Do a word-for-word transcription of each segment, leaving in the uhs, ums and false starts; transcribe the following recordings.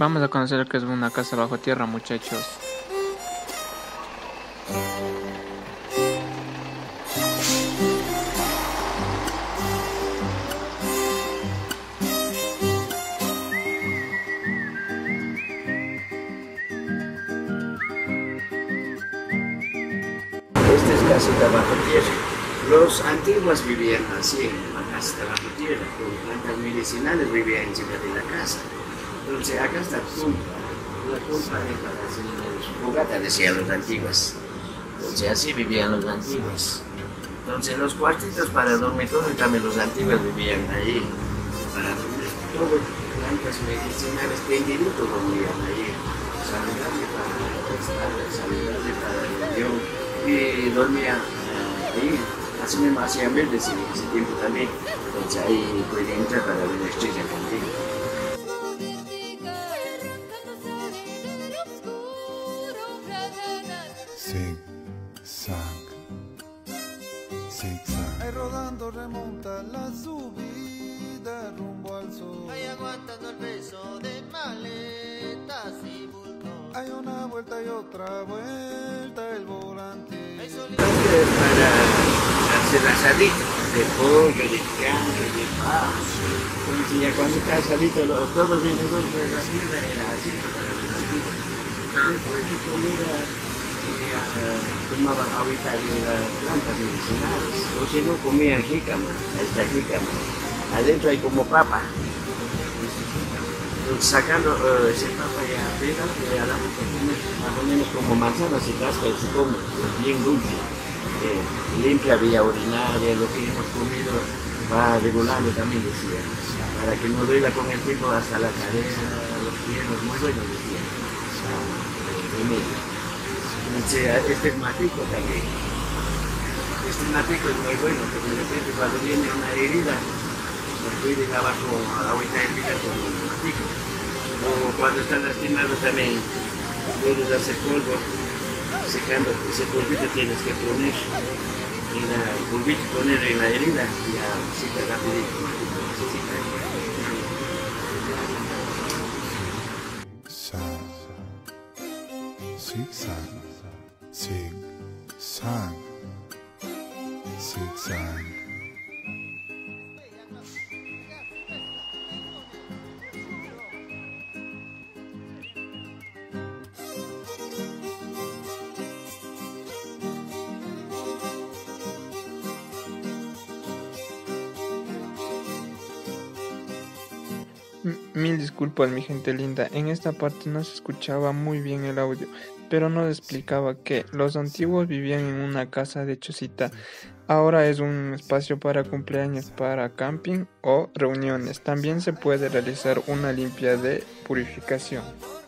Vamos a conocer lo que es una casa bajo tierra, muchachos. Esta es casita bajo tierra. Los antiguos vivían así, en la casita bajo tierra, con plantas medicinales vivían encima de la casa. Entonces acá está tumba, la tumba es para hacer fogata, decían los antiguos. Entonces así vivían los antiguos. Entonces los cuartitos para dormir, todo también los antiguos vivían ahí. Para dormir, todo plantas medicinales, tendidito dormían ahí. Saludable para la espalda, saludable para el riñón. Y dormía eh, ahí, así mismo hacían verdes en ese tiempo también. Entonces ahí puede entrar para ver la estrella contigo. Zig, zag, zigzag. Ahí rodando remonta la subida rumbo al sol. Ahí aguantando el peso de maletas y bultos. Hay una vuelta y otra vuelta el volante. Entonces para hacer asadito de pollo, de carne, de paso. Entonces ya cuando está asadito, los, todos los vendedores de la tienda era así para los antiguos. Después de comida, tomaban ahorita de las plantas medicinales, o si no comían jícama, esta jícama. Adentro hay como papa. Entonces, sacando uh, ese papa ya pega, ya damos a comer más o menos como manzana, se casca y se come, bien dulce. Eh, limpia vía urinaria, lo que hemos comido va regulando también, decía, para que no duela con el tiempo hasta la cadera, los pies, muy bueno, decía. Este es matico también. Este matico es muy bueno, porque de repente cuando viene una herida, se puede lavar con agüita hervida con matico. O cuando están lastimados también puedes hacer polvo, secando ese polvito tienes que poner en la polvito, poner en la herida y ya seca rapidito. Zigzag, zig, zag, zigzag. Mil disculpas, mi gente linda, en esta parte no se escuchaba muy bien el audio, pero nos explicaba que los antiguos vivían en una casa de chocita. Ahora es un espacio para cumpleaños, para camping o reuniones. También se puede realizar una limpia de purificación.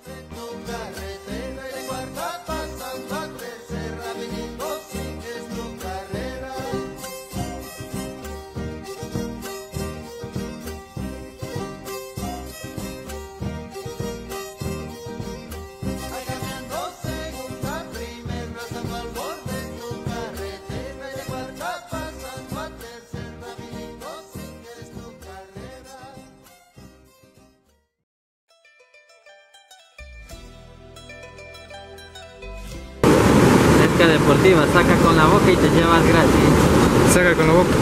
Pesca deportiva, saca con la boca y te llevas gratis. Saca con la boca.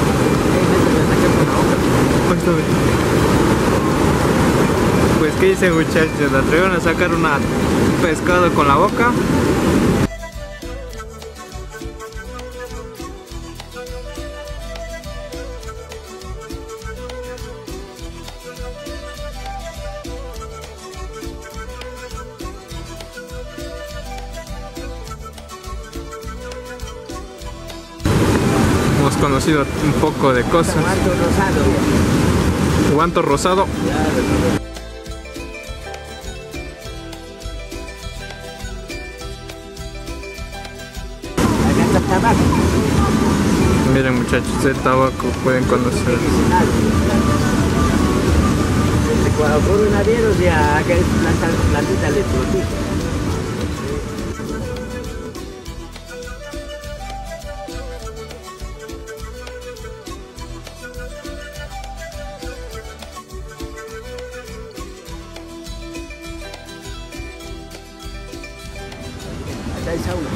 Pues qué dice, muchachos, la atrevieron a sacar una, un pescado con la boca. Hemos conocido un poco de cosas. Guanto rosado. Guanto rosado. Acá está tabaco. Miren, muchachos, el tabaco pueden conocer. Cuando coronavirus ya acá es planta, plantita de frutita. ahorita hay sauna.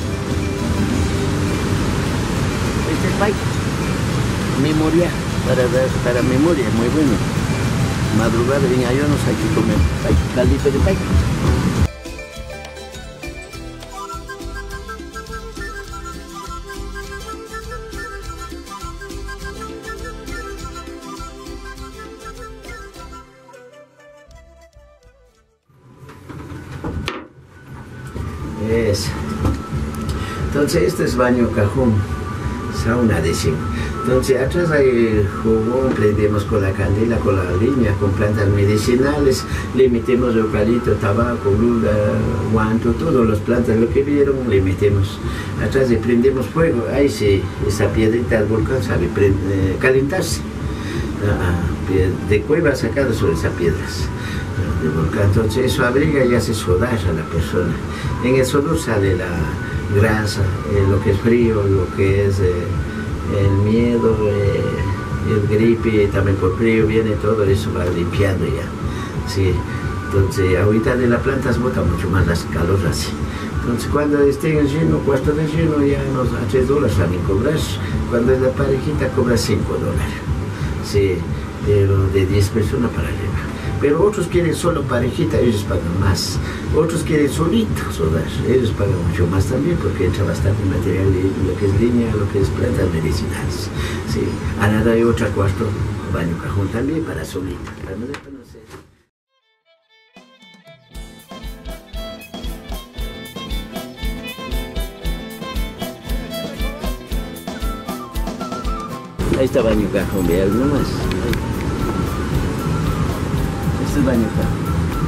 Este es paik. Memoria, para, para memoria, muy bueno. Madrugada en ayunos hay que comer paik, caldito de paik. Es. Entonces este es baño cajón, sauna decimos. Entonces atrás hay jugón, prendemos con la candela, con la leña, con plantas medicinales, le metemos eucalipto, tabaco, lula, guanto, todas las plantas, lo que vieron le metemos. Atrás le prendemos fuego, ahí se, esa piedrita del volcán sabe prende, calentarse. De cueva sacado sobre esas piedras del volcán, entonces eso abriga y hace sudar a la persona. En el sudor sale la grasa, eh, lo que es frío, lo que es eh, el miedo, eh, el gripe, también por frío viene todo eso, va limpiando ya. Sí. Entonces ahorita de las plantas bota mucho más las calor así. Entonces cuando estén en lleno, cuarto de lleno ya nos a tres dólares también cobras, cuando es la parejita cobra cinco dólares. Sí, pero de diez personas para arriba. Pero otros quieren solo parejita, ellos pagan más. Otros quieren solitos, ellos pagan mucho más también porque entra bastante material de lo que es línea, lo que es plantas medicinales. Sí, a nada hay otra cuarto, baño cajón también para solito. Ahí está baño cajón, ve algo más. Este es baño cajón.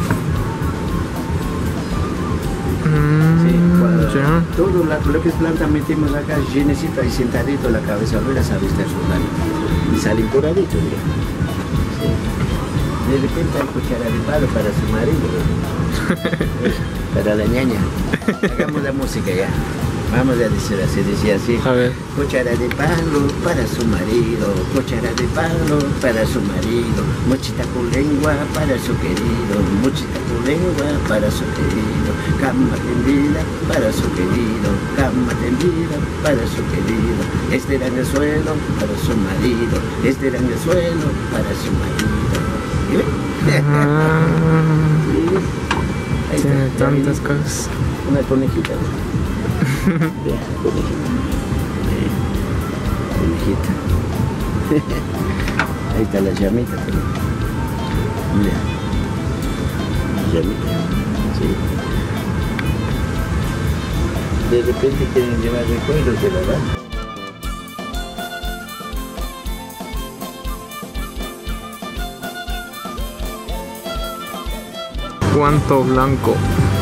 Mm, sí, cuando, ya. todo la, lo que es planta metemos acá, llenecito ahí sentadito, la cabeza afuera, sabe estar sudando. Y salen por adentro, mira. Sí. De repente hay cuchara de palo para su marido. Para la ñaña. Hagamos la música ya. Vamos a decir así, decía así. A ver. Cuchara de palo para su marido, cuchara de palo para su marido, mochita con lengua para su querido, mochita con lengua para su querido, cama tendida para su querido, cama tendida para su querido, este era en el suelo para su marido, este era en el suelo para su marido. Ah, ¿Sí? Ahí tiene está, tantas cosas. una conejita. Vea, conejita. Eh, conejita. Ahí está la llamita también. Mira. Llamita. Sí. De repente quieren llevar recuerdos de la edad. Guanto blanco.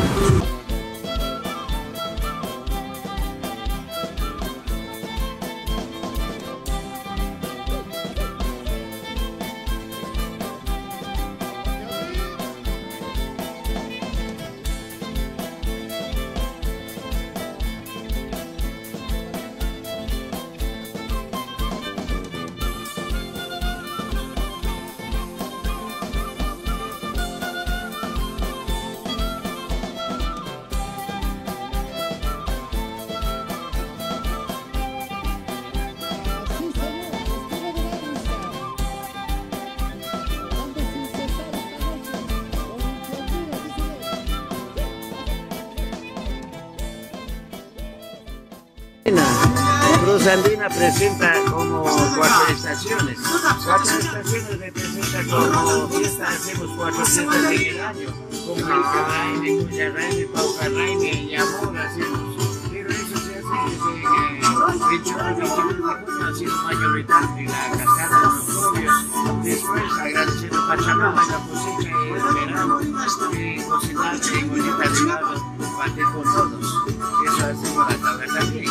Cruz Andina presenta como cuatro estaciones. Cuatro estaciones representan como fiesta, hacemos cuatro fiestas en el año. Como el Carraine, Cuyarraine, Paucarraine, Yamón, hacemos. Pero eso se hace desde veintiocho, veintiuno de junio, haciendo mayoritario en la cascada de los novios. Después, agradeciendo a Pachamama, la cosecha y el verano, eh, cocinar en bonita de lado, compartir con todos. Eso hacemos la tabla también.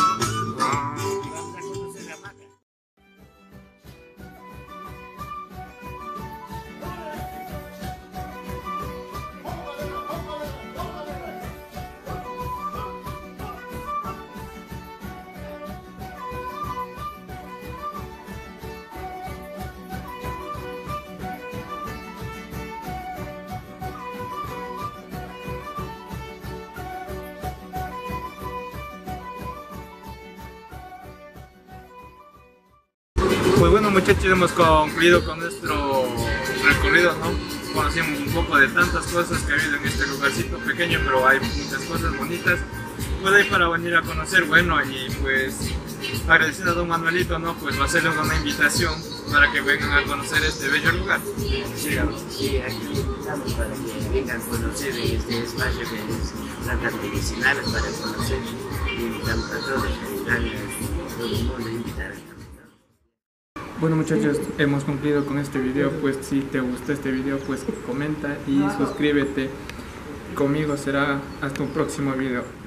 Pues bueno, muchachos, hemos concluido con nuestro recorrido, ¿no? Conocimos un poco de tantas cosas que ha habido en este lugarcito pequeño, pero hay muchas cosas bonitas. Pues ahí para venir a conocer, bueno, y pues agradeciendo a don Manuelito, ¿no? Pues va a hacerles una invitación para que vengan a conocer este bello lugar. Sí, sí, aquí estamos para que vengan a conocer este espacio que es plantas medicinales para conocer. Y invitamos a todos, a todo el mundo, invitar a Bueno muchachos, hemos concluido con este video. Pues si te gustó este video, pues comenta y suscríbete. Conmigo será hasta un próximo video.